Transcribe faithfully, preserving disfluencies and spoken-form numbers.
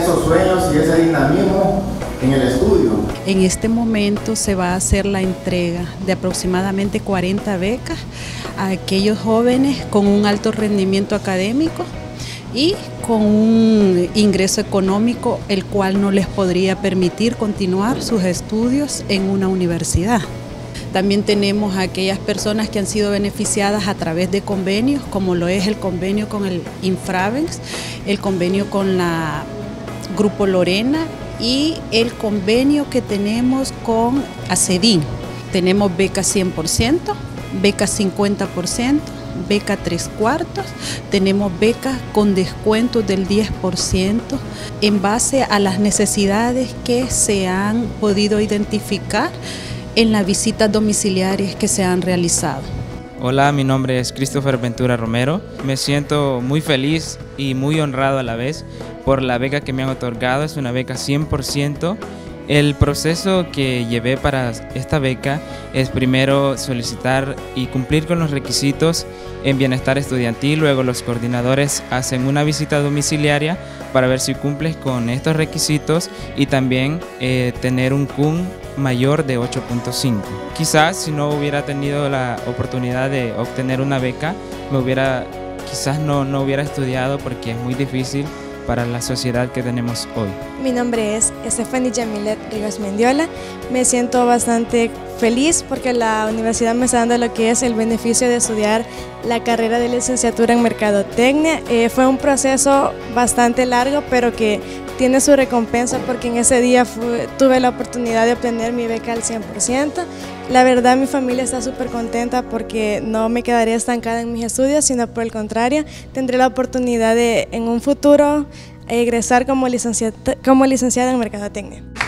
esos sueños y ese dinamismo en el estudio. En este momento se va a hacer la entrega de aproximadamente cuarenta becas a aquellos jóvenes con un alto rendimiento académico y con un ingreso económico el cual no les podría permitir continuar sus estudios en una universidad. También tenemos a aquellas personas que han sido beneficiadas a través de convenios, como lo es el convenio con el Infravenx, el convenio con la Grupo Lorena y el convenio que tenemos con ACEDIN. Tenemos beca cien por ciento, beca cincuenta por ciento, beca tres cuartos, tenemos becas con descuentos del diez por ciento en base a las necesidades que se han podido identificar en las visitas domiciliarias que se han realizado. Hola, mi nombre es Christopher Ventura Romero. Me siento muy feliz y muy honrado a la vez por la beca que me han otorgado. Es una beca cien por ciento. El proceso que llevé para esta beca es primero solicitar y cumplir con los requisitos en bienestar estudiantil, luego los coordinadores hacen una visita domiciliaria para ver si cumples con estos requisitos y también eh, tener un C U M mayor de ocho punto cinco. Quizás si no hubiera tenido la oportunidad de obtener una beca, me hubiera, quizás no, no hubiera estudiado porque es muy difícil para la sociedad que tenemos hoy. Mi nombre es Stephanie Yamilet Rivas Mendiola. Me siento bastante feliz porque la universidad me está dando lo que es el beneficio de estudiar la carrera de licenciatura en Mercadotecnia. Eh, fue un proceso bastante largo, pero que tiene su recompensa porque en ese día fue, tuve la oportunidad de obtener mi beca al cien por ciento. La verdad, mi familia está súper contenta porque no me quedaré estancada en mis estudios, sino por el contrario, tendré la oportunidad de en un futuro egresar como licenciada, como licenciada en Mercadotecnia.